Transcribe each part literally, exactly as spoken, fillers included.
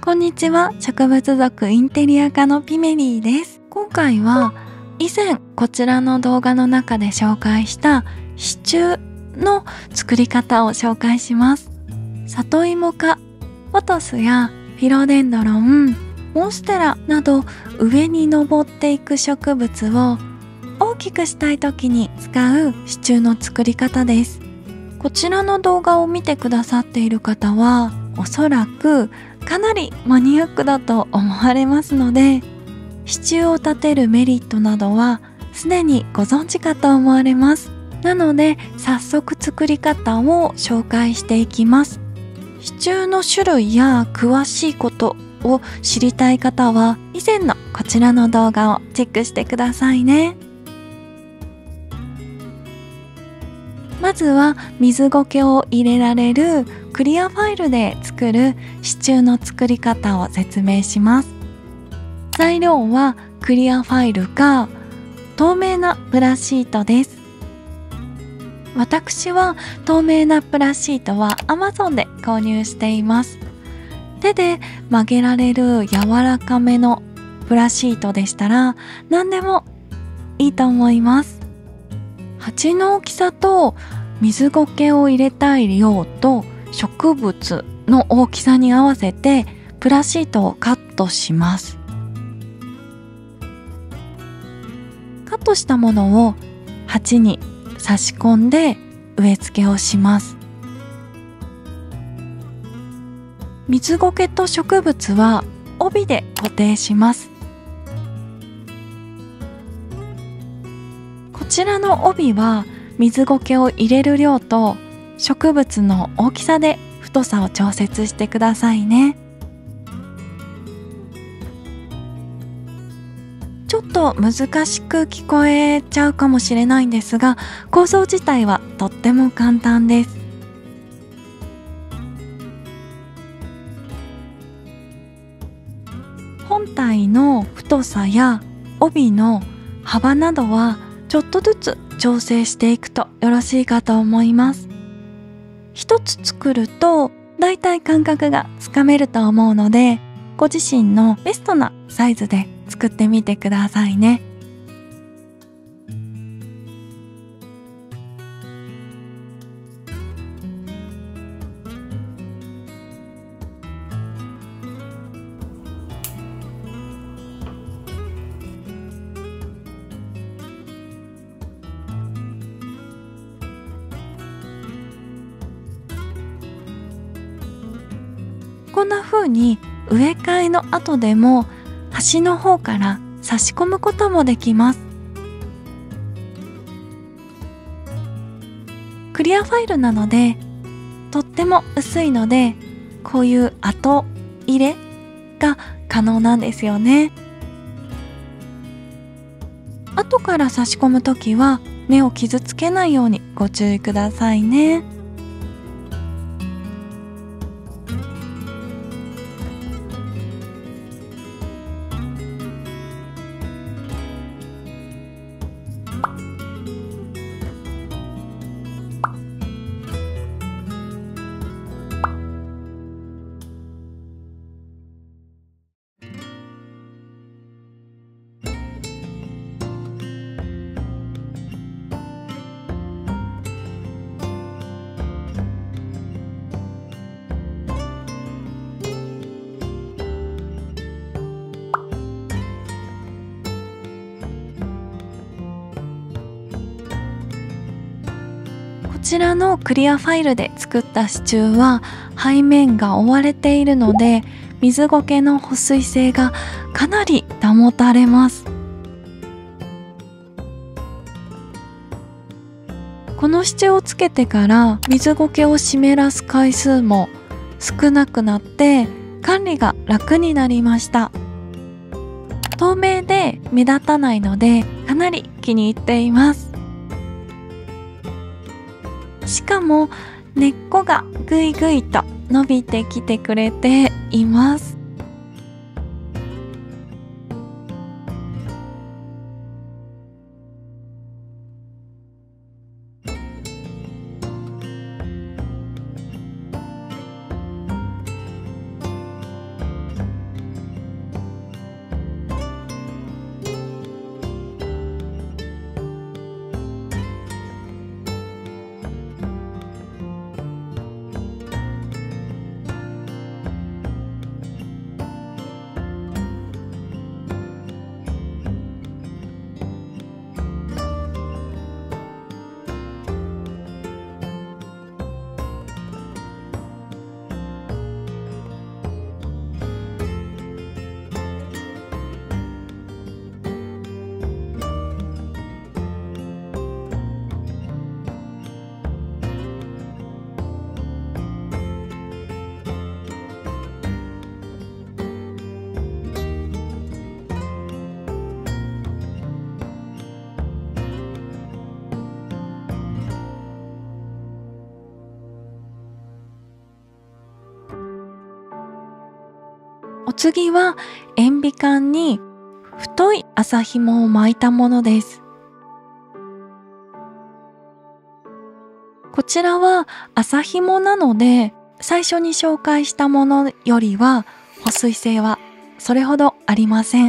こんにちは、植物族インテリア科のピメリーです。今回は以前こちらの動画の中で紹介した支柱の作り方を紹介します。里芋科、ポトスやフィロデンドロン、モンステラなど上に登っていく植物を大きくしたい時に使う支柱の作り方です。こちらの動画を見てくださっている方はおそらくかなりマニアックだと思われますので、支柱を立てるメリットなどはすでにご存知かと思われます。なので早速作り方を紹介していきます。支柱の種類や詳しいことを知りたい方は以前のこちらの動画をチェックしてくださいね。まずは水苔を入れられるクリアファイルで作る支柱の作り方を説明します。材料はクリアファイルか透明なプラシートです。私は透明なプラシートは アマゾン で購入しています。手で曲げられる柔らかめのプラシートでしたら何でもいいと思います。鉢の大きさと水苔を入れたい量と植物の大きさに合わせてプラシートをカットします。カットしたものを鉢に差し込んで植え付けをします。水苔と植物は帯で固定します。こちらの帯は水苔を入れる量と植物の大きさで太さを調節してくださいね。ちょっと難しく聞こえちゃうかもしれないんですが、構造自体はとっても簡単です。本体の太さや帯の幅などはちょっとずつ調整していくとよろしいかと思います。一つ作るとだいたい感覚がつかめると思うので、ご自身のベストなサイズで作ってみてくださいね。こんな風に植え替えの後でも端の方から差し込むこともできます。クリアファイルなのでとっても薄いので、こういう後入れが可能なんですよね。後から差し込むときは根を傷つけないようにご注意くださいね。こちらのクリアファイルで作った支柱は背面が覆われているので水苔の保水性がかなり保たれます。この支柱をつけてから水苔を湿らす回数も少なくなって管理が楽になりました。透明で目立たないのでかなり気に入っています。しかも根っこがぐいぐいと伸びてきてくれています。 次は塩ビ管に太い麻紐を巻いたものです。こちらは麻紐なので、最初に紹介したものよりは保水性はそれほどありません。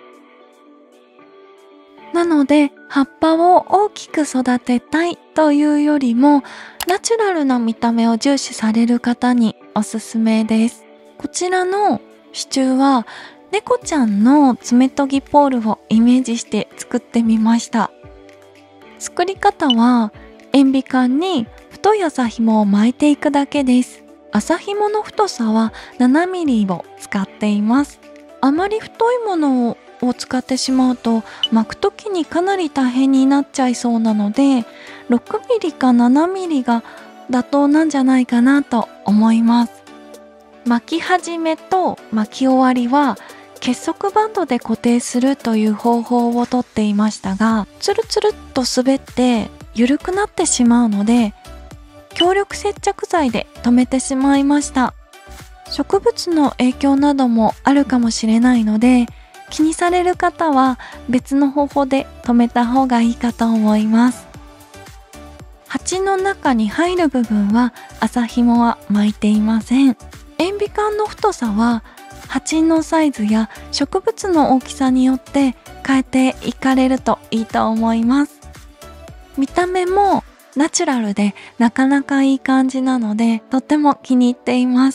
なので葉っぱを大きく育てたいというよりも、ナチュラルな見た目を重視される方におすすめです。こちらの支柱は猫ちゃんの爪研ぎポールをイメージして作ってみました。作り方は塩ビ管に太い麻紐を巻いていくだけです。麻紐の太さはななミリを使っています。あまり太いものを使ってしまうと巻くときにかなり大変になっちゃいそうなので、ろくミリかななミリが妥当なんじゃないかなと思います。巻き始めと巻き終わりは結束バンドで固定するという方法をとっていましたが、ツルツルっと滑って緩くなってしまうので、強力接着剤で留めてしまいました。植物の影響などもあるかもしれないので、気にされる方は別の方法で留めた方がいいかと思います。鉢の中に入る部分は麻紐は巻いていません。塩ビ管の太さは鉢のサイズや植物の大きさによって変えていかれるといいと思います。見た目もナチュラルでなかなかいい感じなので、とっても気に入っています。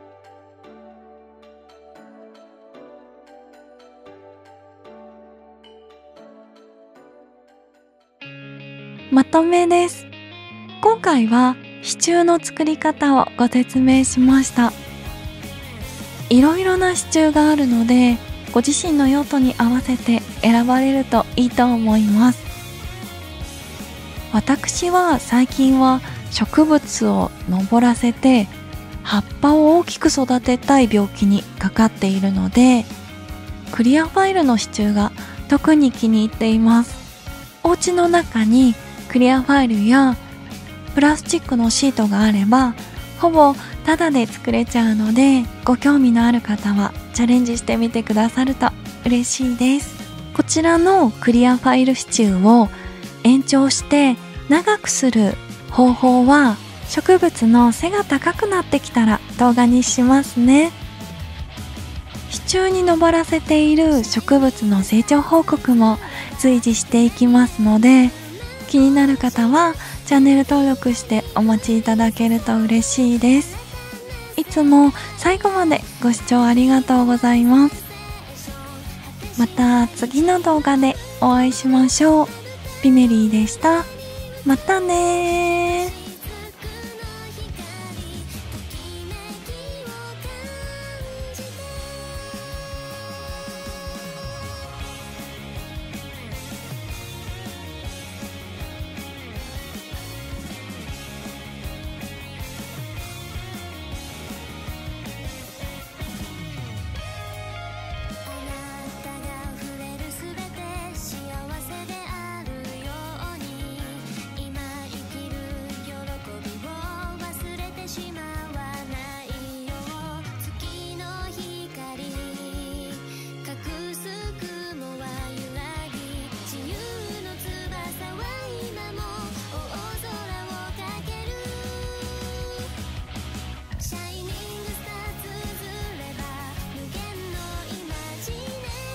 まとめです。今回は支柱の作り方をご説明しました。いろいろな支柱があるので、ご自身の用途に合わせて選ばれるといいと思います。私は最近は植物を登らせて葉っぱを大きく育てたい病気にかかっているので、クリアファイルの支柱が特に気に入っています。お家の中にクリアファイルやプラスチックのシートがあればほぼタダで作れちゃうので、ご興味のある方はチャレンジしてみてくださると嬉しいです。こちらのクリアファイル支柱を延長して長くする方法は、植物の背が高くなってきたら動画にしますね。支柱に登らせている植物の成長報告も随時していきますので、気になる方はチャンネル登録してお待ちいただけると嬉しいです。いつも最後までご視聴ありがとうございます。また次の動画でお会いしましょう。ピメリーでした。またねー。